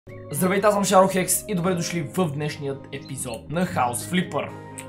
Здравейте, аз съм Шарохекс и добре дошли в днешният епизод на House Flipper.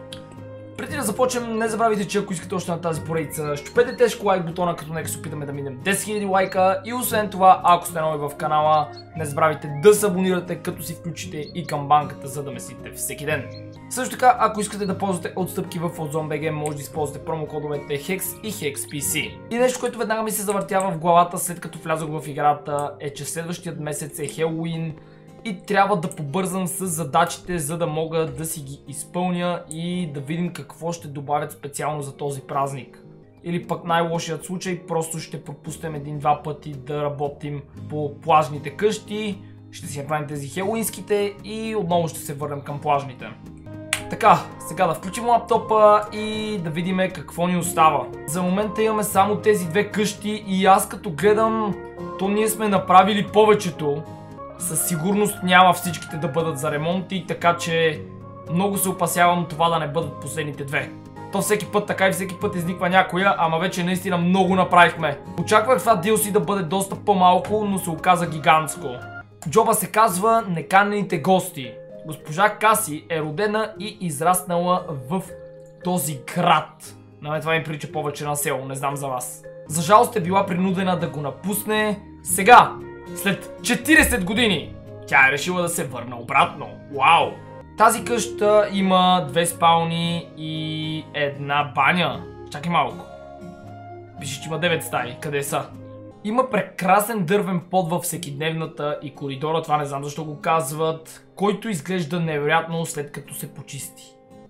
Преди да започнем, не забравяйте, че ако искате още на тази поредица, щупете тежко лайк бутона, като нека се опитаме да минем 10 000 лайка. И освен това, ако сте нови в канала, не забравяйте да се абонирате, като си включите и камбанката, за да месите всеки ден. Също така, ако искате да ползвате отстъпки в OZONBG, може да използвате промокодовете HEX и HEXPC. И нещо, което веднага ми се завъртява в главата, след като влязох в играта, е, че следващият месец е Хелоуин и трябва да побързам с задачите, за да мога да си ги изпълня и да видим какво ще добавят специално за този празник. Или пък най-лошият случай, просто ще пропуснем един-два пъти да работим по плажните къщи, ще си направим тези хелоуинските и отново ще се върнем към плажните. Така, сега да включим лаптопа и да видим какво ни остава. За момента имаме само тези две къщи и аз като гледам, то ние сме направили повечето. Със сигурност няма всичките да бъдат за ремонти, така че много се опасявам това да не бъдат последните две. То всеки път така и всеки път изниква някоя, ама вече наистина много направихме. Очаквах това DLC да бъде доста по-малко, но се оказа гигантско. Джоба се казва Неканените гости. Госпожа Каси е родена и израснала в този град. На мен това ми прилича повече на село, не знам за вас. За жалост е била принудена да го напусне. Сега, след 40 години, тя е решила да се върне обратно. Вау! Тази къща има две спални и една баня. Чакай малко. Пише, че има 9 стаи. Къде са? Има прекрасен дървен под във всекидневната и коридора, това не знам защо го казват, който изглежда невероятно след като се почисти.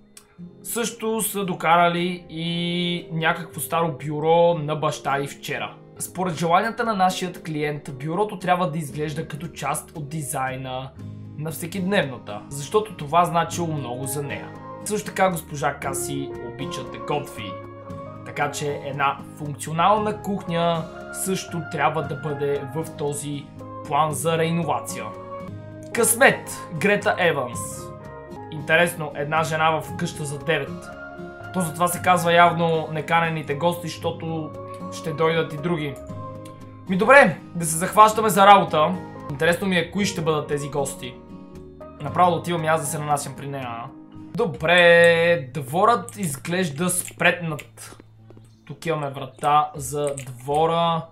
Също са докарали и някакво старо бюро на баща и вчера. Според желанията на нашият клиент, бюрото трябва да изглежда като част от дизайна на всекидневната, защото това значило много за нея. Също така госпожа Каси обича да готви. Така че една функционална кухня също трябва да бъде в този план за реиновация. Късмет, Грета Еванс. Интересно, една жена в къща за 9. То затова се казва явно Неканените гости, защото ще дойдат и други. Ми добре, да се захващаме за работа. Интересно ми е кои ще бъдат тези гости. Направо да отивам и аз да се нанасям при нея. Добре, дворът изглежда спретнат. Тук имаме врата за двора.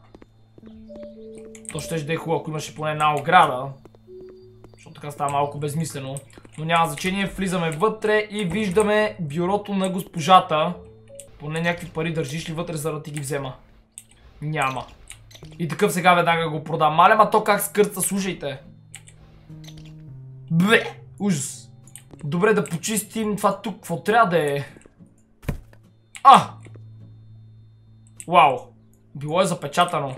То ще да е хубаво, ако имаше поне една ограда. Защото така става малко безмислено. Но няма значение, влизаме вътре и виждаме бюрото на госпожата. Поне някакви пари държиш ли вътре, за да ти ги взема? Няма. И такъв сега веднага го продам. Мале, ма то как скърца, слушайте. Бе, ужас. Добре, да почистим това тук, какво трябва да е? Вау, било е запечатано.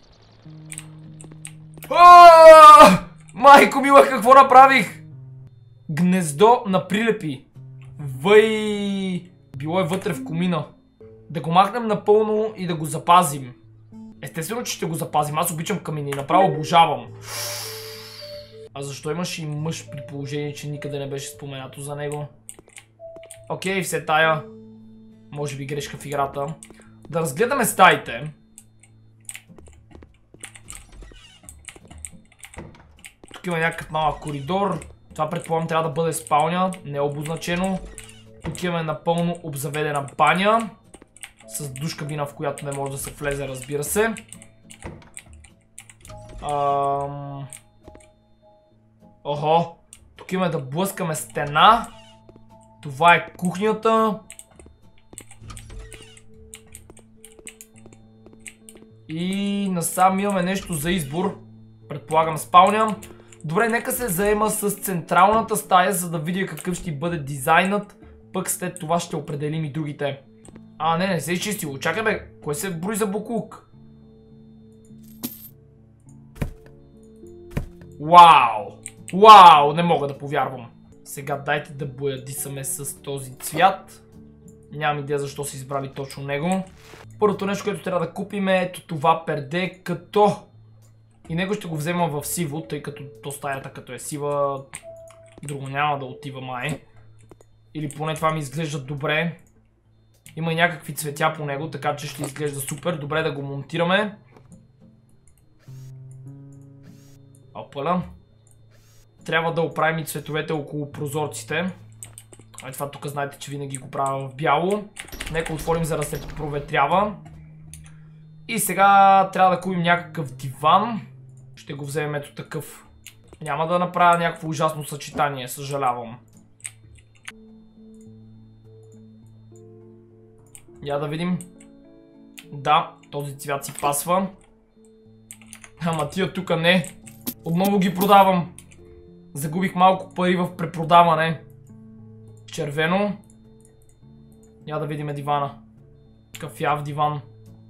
Майко мила, какво направих? Гнездо на прилепи. Въй, било е вътре в комина. Да го махнем напълно и да го запазим. Естествено, че ще го запазим. Аз обичам камини, направо обожавам. А защо имаш и мъж при положение, че никъде не беше споменато за него? Окей, все тая. Може би грешка в играта. Да разгледаме стаите. Тук има някакъв малък коридор. Това предполагам трябва да бъде спалня, не е обозначено. Тук имаме напълно обзаведена баня. С душ кабина, в която не може да се влезе, разбира се. Охо, тук имаме да блъскаме стена. Това е кухнята. И насам имаме нещо за избор. Предполагам спалня. Добре, нека се заема с централната стая, за да видя какъв ще бъде дизайнът. Пък след това ще определим и другите. Не се е изчистило. Чакай бе, кой се брои за буклук? Вау, не мога да повярвам. Сега дайте да боядисаме с този цвят. Нямам идея защо са избрали точно него. Първото нещо, което трябва да купим е ето това перде, като... И него ще го взема в сиво, тъй като то стаята като е сива, друго няма да отива май. Или поне това ми изглежда добре. Има и някакви цветя по него, така че ще изглежда супер. Добре да го монтираме. Опала. Трябва да оправим и цветовете около прозорците. Това тук знаете, че винаги го правя в бяло. Нека отворим, за да се проветрява. И сега трябва да купим някакъв диван. Ще го вземем ето такъв. Няма да направя някакво ужасно съчетание, съжалявам. Я да видим. Да, този цвят си пасва. Ама тия тук не. Отново ги продавам. Загубих малко пари в препродаване. Червено. Я да видим дивана. Кафяв диван.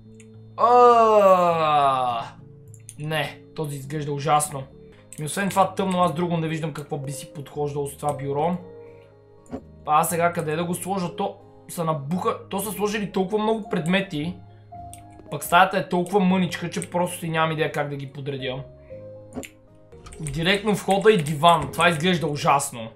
Не, този изглежда ужасно. И освен това тъмно, аз друго не виждам какво би си подхождало с това бюро. Аз сега къде да го сложа? То са сложили толкова много предмети. Пък стаята е толкова мъничка, че просто си нямам идея как да ги подредя. Директно входа и диван. Това изглежда ужасно.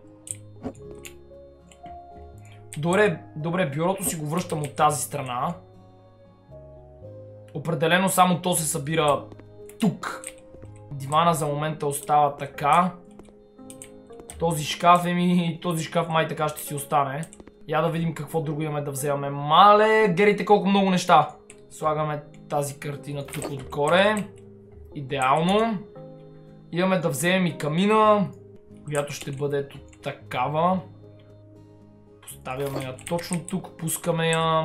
Добре, бюрото си го връщам от тази страна. Определено само то се събира тук. Дивана за момента остава така. Този шкаф май така ще си остане. Я да видим какво друго имаме да вземаме. Мале, гледайте колко много неща. Слагаме тази картина тук отгоре. Идеално. Имаме да вземем и камина, която ще бъде ето такава. Поставяме я точно тук, пускаме я.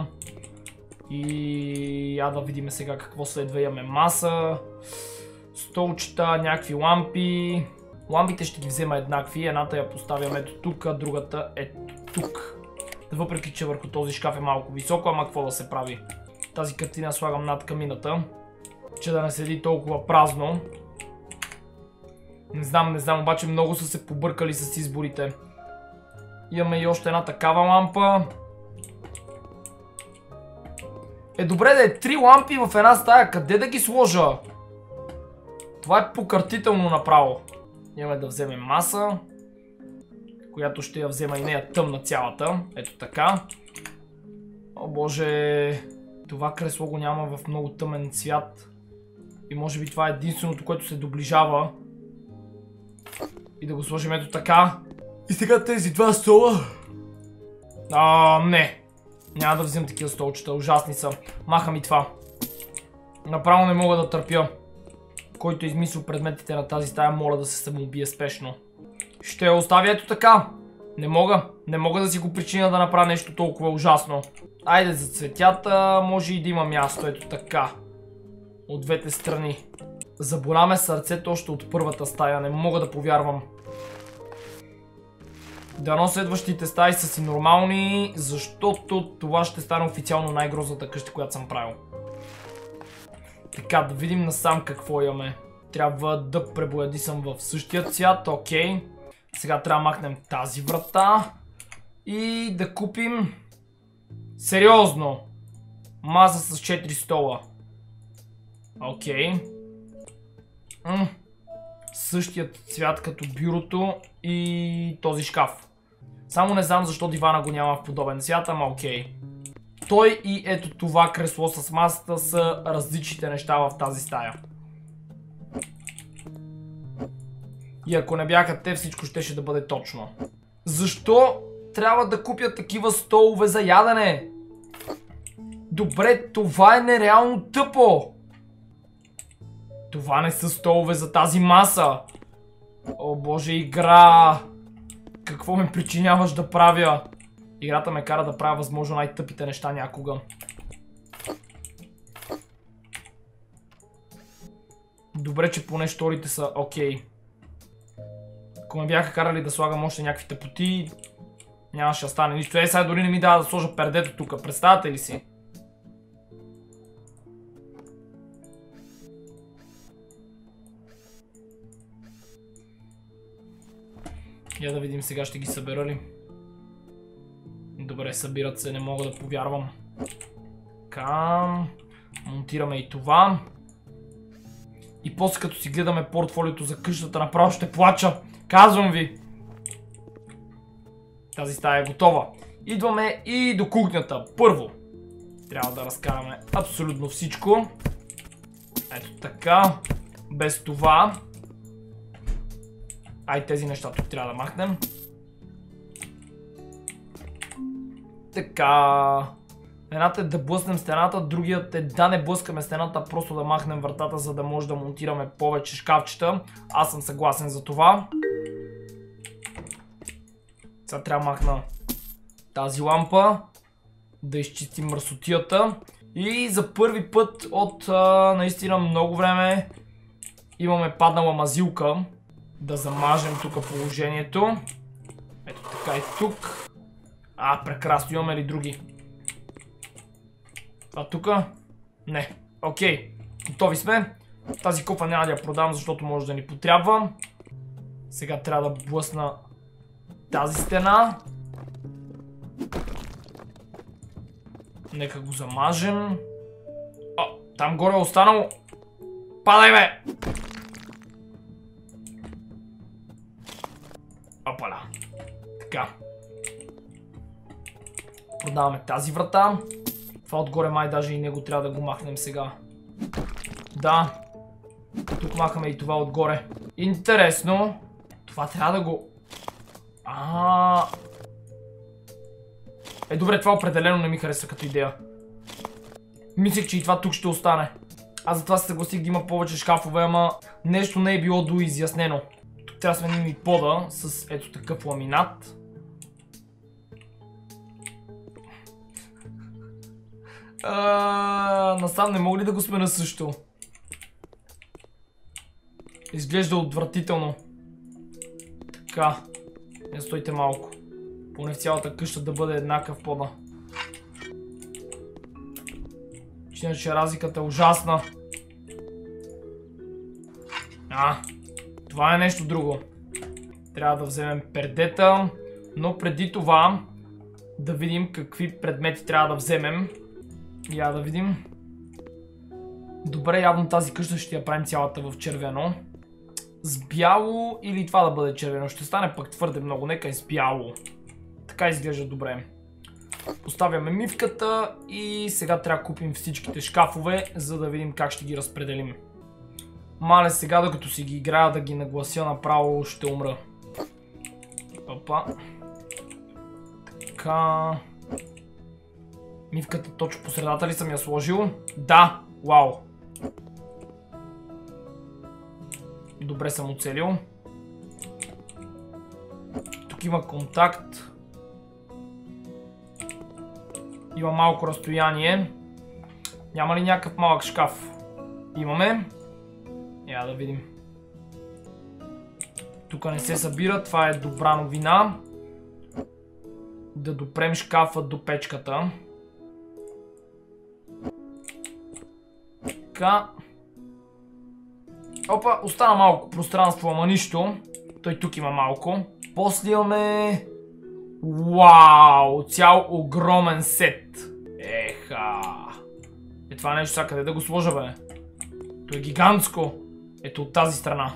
И я да видим сега какво следва. Имаме маса, столчета, някакви лампи. Лампите ще ги взема еднакви. Едната я поставяме ето тук, другата ето тук. Въпреки че върху този шкаф е малко високо, ама какво да се прави. Тази картина слагам над камината, че да не седи толкова празно. Не знам, обаче много са се побъркали с изборите. Имаме и още една такава лампа. Добре да е 3 лампи в една стая, къде да ги сложа? Това е покъртително направо. Имаме да вземем маса, която ще я взема и нея тъмна цялата. Ето така. О боже, това кресло го няма в много тъмен цвят. И може би това е единственото, което се доближава. И да го сложим ето така. И сега тези два стола. Не. Няма да вземам такива столчета, ужасни са. Махам и това. Направо не мога да търпя. Който е измислил предметите на тази стая, моля да се самоубие спешно. Ще я оставя ето така. Не мога да си го причиня да направя нещо толкова ужасно. Айде за цветята, може и да има място, ето така. От двете страни. Заболя ме сърцето още от първата стая, не мога да повярвам. Дано следващите стаи са си нормални, защото това ще стане официално най-грозната къща, която съм правил. Така, да видим насам какво имаме. Трябва да пребоядисам в същия цвят, окей. Сега трябва да махнем тази врата. И да купим... Сериозно! Маса с 4 стола. Окей. Същият цвят като бюрото и този шкаф. Само не знам защо дивана го няма в подобен цвят, ама окей. Той и ето това кресло с масата са различните неща в тази стая. И ако не бяха те, всичко щеше да бъде точно. Защо трябва да купя такива столове за ядене? Добре, това е нереално тъпо. Това не са столове за тази маса. О боже, игра. Какво ме причиняваш да правя? Играта ме кара да правя възможно най-тъпите неща някога. Добре, че поне шторите са окей. Ако ме бяха карали да слагам още някакви тъпоти, нямаше да стане нищо. Сега дори не ми дава да сложа пердето тук. Представяте ли си? Я да видим сега ще ги събера ли. Добре, събират се, не мога да повярвам. Така, монтираме и това. И после като си гледаме портфолиото за къщата, направо ще плача. Казвам ви. Тази стая е готова. Идваме и до кухнята. Първо, трябва да разкараме абсолютно всичко. Ето така. Без това. Ай, тези неща тук трябва да махнем. Така. Едната е да блъснем стената, другият е да не блъскаме стената, просто да махнем вратата, за да може да монтираме повече шкафчета. Аз съм съгласен за това. Сега трябва да махна тази лампа, да изчистим мръсотията. И за първи път от наистина много време имаме паднала мазилка. Да замажем тук положението. Ето така и тук. Прекрасно, имаме ли други? Това тука? Не. Окей. Готови сме. Тази кофа няма да я продам, защото може да ни потрябва. Сега трябва да блъсна тази стена. Нека го замажем. Там горе е останало. Падай, бе! Опаля. Така. Продаваме тази врата. Това отгоре май даже и него трябва да го махнем сега. Да. Тук махаме и това отгоре. Интересно. Това трябва да го... Добре, това определено не ми хареса като идея. Мислех, че и това тук ще остане. Аз затова се съгласих да има повече шкафове, ама нещо не е било доизяснено. Тук трябва да сменим и пода с ето такъв ламинат. Насам не мога ли да го смена също? Изглежда отвратително. Така. Не стойте малко. Поне в цялата къща да бъде еднакъв пода. Иначе разликата е ужасна. Това е нещо друго. Трябва да вземем пердета. Но преди това да видим какви предмети трябва да вземем. Я да видим. Добре, явно тази къща ще я правим цялата в червено. С бяло или това да бъде червено? Ще стане пък твърде много. Нека е с бяло. Така изглежда добре. Поставяме мивката и сега трябва да купим всичките шкафове, за да видим как ще ги разпределим. Мале, сега докато си ги играя да ги наглася направо, ще умра. Опа. Така. Мивката точно по средата ли съм я сложил? Да! Вау! Добре съм оцелил. Тук има контакт. Има малко разстояние. Няма ли някакъв малък шкаф? Имаме. Я да видим. Тук не се събира. Това е добра новина. Да допрем шкафа до печката. Така. Опа, остана малко пространство, ама нищо. Той тук има малко. После имаме... Вау! Цял огромен сет. Еха! Това нещо сега къде да го сложа, бе? То е гигантско. Ето от тази страна.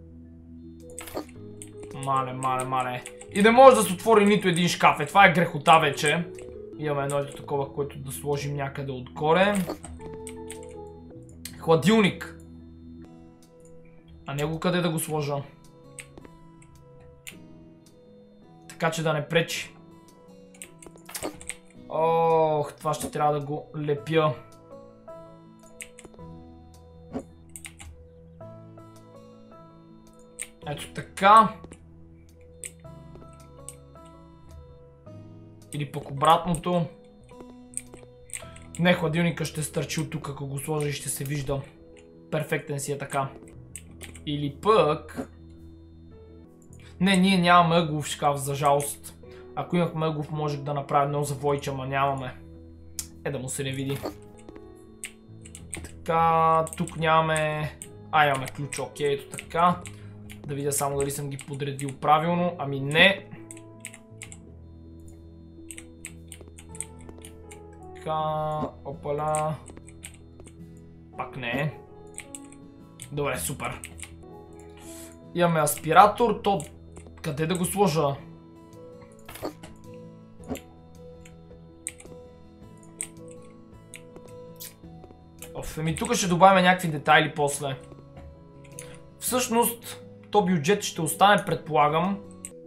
Мале. И не може да се отвори нито един шкаф. Това е грехота вече. Имаме едно такова, което да сложим някъде отгоре. Хладилник. А него къде да го сложа? Така че да не пречи. Ох, това ще трябва да го лепя. Ето така. Или пък обратното. Не, хладилника ще стърчи от тук, ако го сложа и ще се вижда. Перфектен си е така. Или пък... Не, ние нямаме ъглов шкаф, за жалост. Ако имахме ъглов, можех да направя едно завойче, ама нямаме. Да му се не види. Така, тук нямаме... Имаме ключ, окей, ето така. Да видя само дали съм ги подредил правилно. Ами не. Така, опаля. Пак не. Добре, супер. Имаме аспиратор, то къде да го сложа? Тук ще добавим някакви детайли после. Всъщност, то бюджет ще остане, предполагам.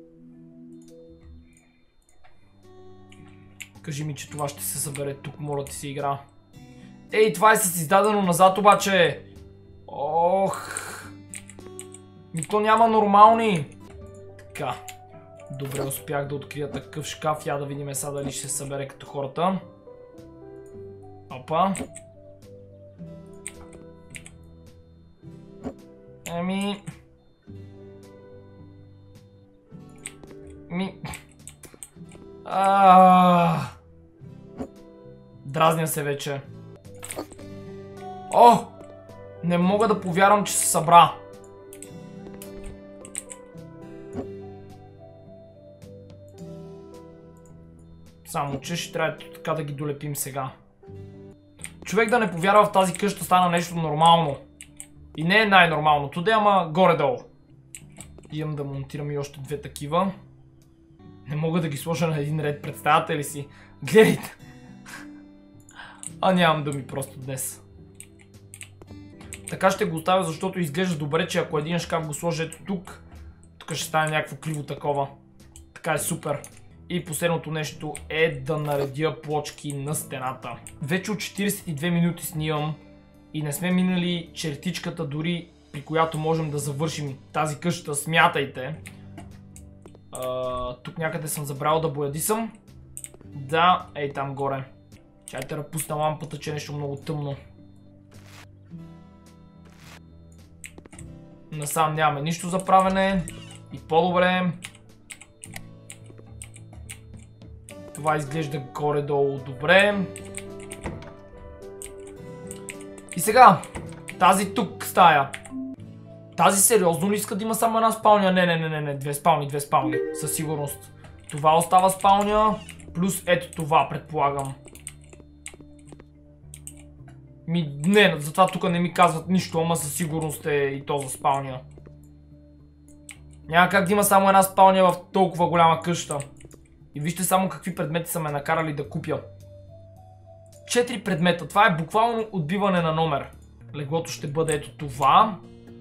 Кажи ми, че това ще се събере тук, моля ти се игра. Ей, това е с издадено назад обаче. Ох. И то няма нормални. Така. Добре, успях да открия такъв шкаф. Я да видим сега дали ще се събере като хората. Опа. Еми... Дразня се вече. О! Не мога да повярвам, че се събра. Само че ще трябва така да ги долепим сега. Човек да не повярва в тази къща стана нещо нормално. И не е най-нормалното, да, ама горе-долу. Имам да монтирам и още две такива. Не мога да ги сложа на един ред, представяте ли си? Гледайте! А нямам думи просто днес. Така ще го оставя, защото изглежда добре, че ако един шкаф го сложа ето тук, тук ще стане някакво криво такова. Така е супер. И последното нещо е да наредя плочки на стената. Вече от 42 минути снимам и не сме минали чертичката дори, при която можем да завършим тази къща, смятайте. Тук някъде съм забравил да боядисам. Да, ей там горе. Чайте да пусна лампата, че е нещо много тъмно. Насам нямаме нищо за правене. И по-добре. Това изглежда горе-долу добре. И сега, тази тук стая. Тази сериозно ли иска да има само една спалня? Не, две спални, със сигурност. Това остава спалня, плюс ето това, предполагам. Не, затова тук не ми казват нищо, ама със сигурност е и то за спалня. Няма как да има само една спалня в толкова голяма къща. И вижте само какви предмети са ме накарали да купя. 4 предмета, това е буквално отбиване на номер. Леглото ще бъде ето това.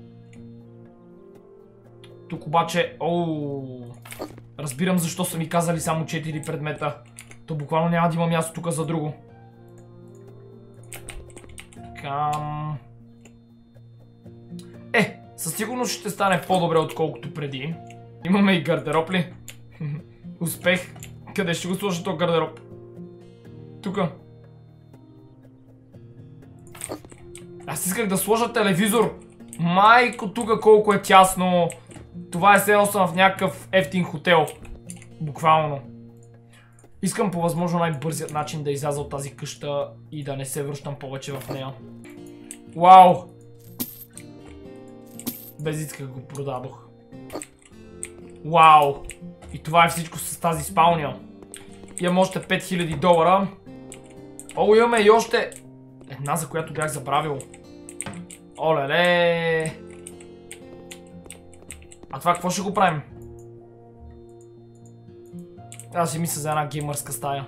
Тук обаче, разбирам защо са ми казали само 4 предмета. То буквално няма да има място тук за друго. Със сигурност ще стане по-добре отколкото преди. Имаме и гардероб ли? Успех. Къде ще го сложа този гардероб? Тука. Аз исках да сложа телевизор. Майко, тука колко е тясно. Това е все съм в някакъв ефтин хотел. Буквално. Искам по възможно най-бързият начин да изляза от тази къща и да не се връщам повече в нея. Вау! Безицка го продадох. Вау! И това е всичко с тази спалня. Имам още $5000. Имаме и още една, за която бях забравил. Оле-ле! А това какво ще го правим? Аз си мисля за една геймърска стая.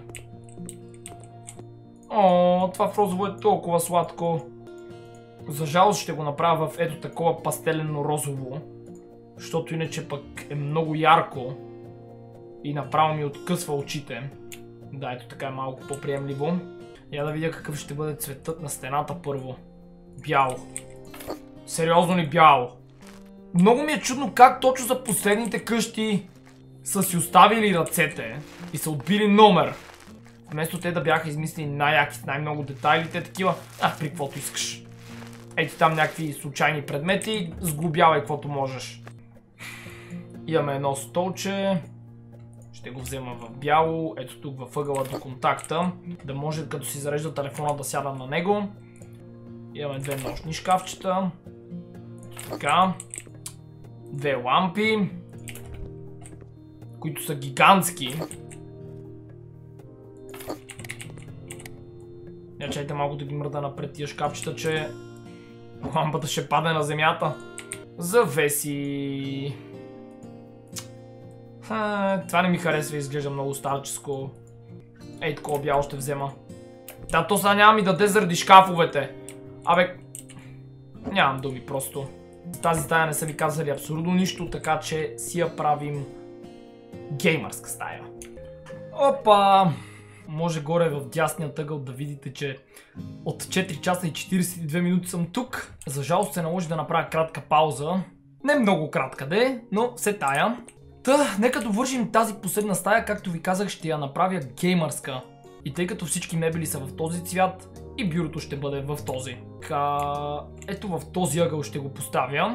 Това в розово е толкова сладко. За жалост ще го направя в ето такова пастелено розово. Защото иначе пък е много ярко. И направо ми откъсва очите. Да, ето така е малко по-приемливо. Я да видя какъв ще бъде цветът на стената първо. Бяло. Сериозно ли бяло? Много ми е чудно как точно за последните къщи са си оставили ръцете и са отбили номер. Вместо те да бяха измислили най-яки с най-много детайли, те такива, при каквото искаш. Ето там някакви случайни предмети, сглобявай каквото можеш. Имаме едно столче. Ще го взема в бяло, ето тук във ъгъла до контакта, да може като си зарежда телефона да сядам на него. Имаме две нощни шкафчета. Така. Две лампи, които са гигантски. Чайте малко да ги мръда напред тия шкафчета, че лампата ще падне на земята. Завеси. Това не ми харесва, изглежда много старческо. Ей, такова бяло ще взема. Да, то сега няма ми даде заради шкафовете. Нямам думи просто. с тази стая не са ви казали абсолютно нищо, така че си я правим геймърска стая. Опа! Може горе в дясния тъгъл да видите, че от 4 часа и 42 минути съм тук. За жалост се наложи да направя кратка пауза. Не много кратка де, но все тая. Та, нека довършим тази последна стая, както ви казах, ще я направя геймърска. И тъй като всички мебели са в този цвят, и бюрото ще бъде в този. Ето в този ъгъл ще го поставя.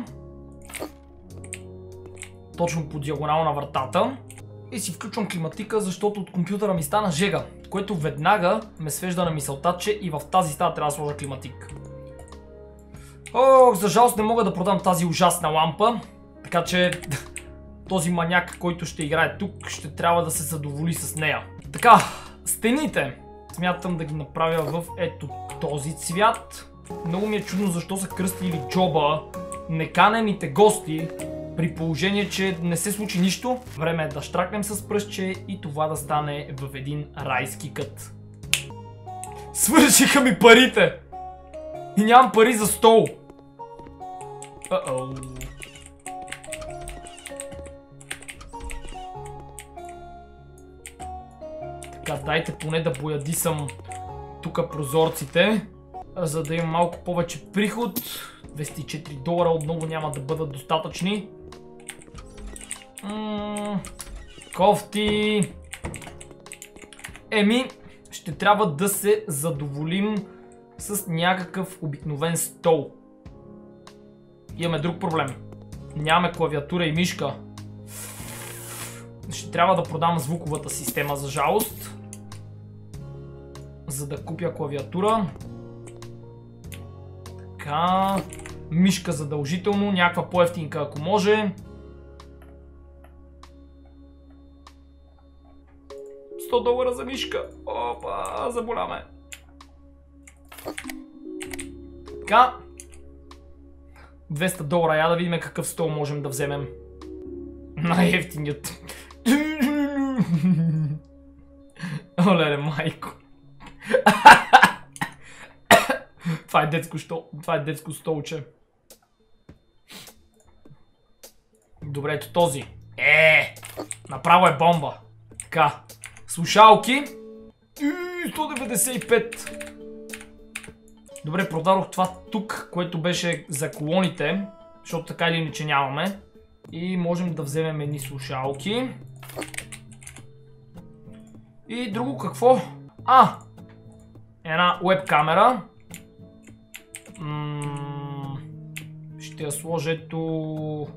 Точно по диагонал на вратата. И си включвам климатика, защото от компютъра ми стана жега, което веднага ме свежда на мисълта, че и в тази стая трябва да сложа климатик. Ох, за жалост не мога да продам тази ужасна лампа, така че този маняк, който ще играе тук, ще трябва да се задоволи с нея. Така, стените. Смятам да ги направя в ето този цвят. Много ми е чудно защо са кръстили джоба неканените гости, при положение, че не се случи нищо. Време е да щракнем с пръстче и това да стане в един райски кът. Свършиха ми парите! И нямам пари за стол! Така, дайте поне да боядисам тук прозорците, за да имам малко повече приход. $204 отново няма да бъдат достатъчни. Кофти. Ще трябва да се задоволим с някакъв обикновен стол. Имаме друг проблем. Нямаме клавиатура и мишка. Ще трябва да продам звуковата система, за жалост, за да купя клавиатура. Така, мишка задължително, някаква по-евтинка ако може. $100 за мишка. Опа, заболяме. Така. $200. Я да видим какъв стол можем да вземем. Най-евтиният. Оле, майко. Това е детско столче. Добре, ето този. Направо е бомба. Така. Слушалки. 195. Добре, продадох това тук, което беше за колоните, защото така или иначе нямаме. И можем да вземем едни слушалки. И друго какво? Една веб камера. Ще я сложа ето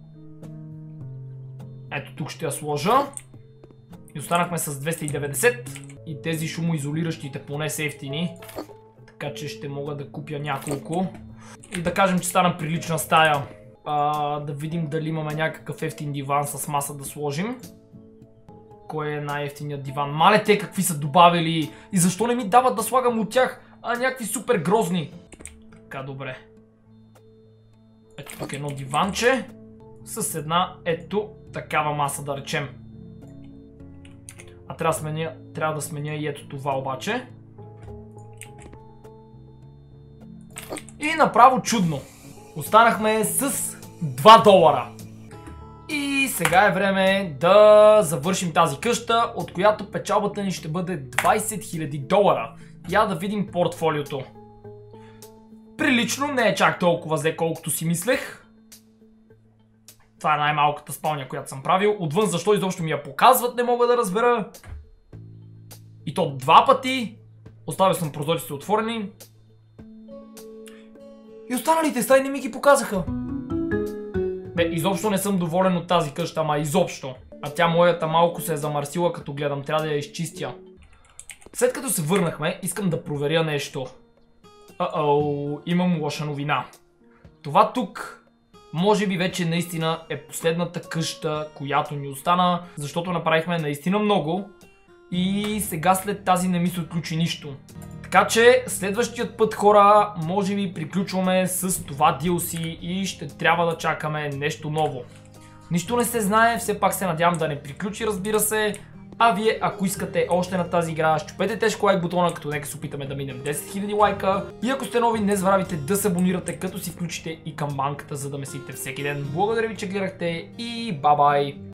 тук ще я сложа. И останахме с 290. И тези шумоизолиращите поне са ефтини. Така че ще мога да купя няколко. И да кажем, че стана прилична стая. Да видим дали имаме някакъв ефтин диван с маса да сложим. Кой е най-ефтиният диван? Мале те какви са добавили и защо не ми дават да слагам от тях, някакви супер грозни. Така, добре. Ето тук едно диванче с една ето такава маса, да речем. Трябва да сменя и ето това обаче. И направо чудно. Останахме с $2. И сега е време да завършим тази къща, от която печалбата ни ще бъде $20,000. Я да видим портфолиото. Прилично, не е чак толкова зле, колкото си мислех. Това е най-малката спалня, която съм правил. Отвън защо изобщо ми я показват, не мога да разбера. И то 2 пъти. Оставил съм прозорците отворени. И останалите стаи не ми ги показаха. Изобщо не съм доволен от тази къща, ама изобщо. А тя моята малко се е замърсила, като гледам, трябва да я изчистя. След като се върнахме, искам да проверя нещо. Имам лоша новина. Това тук, може би вече наистина е последната къща, която ни остана, защото направихме наистина много. И сега след тази не ми се отключи нищо. Така че следващият път, хора, може би приключваме с това DLC и ще трябва да чакаме нещо ново. Нищо не се знае, все пак се надявам да не приключи, разбира се. А вие, ако искате още на тази игра, щупете тежко лайк бутона, като нека се опитаме да минем 10 000 лайка. И ако сте нови, не забравяйте да се абонирате, като си включите и камбанката, за да месите всеки ден. Благодаря ви, че гледахте и бай-бай!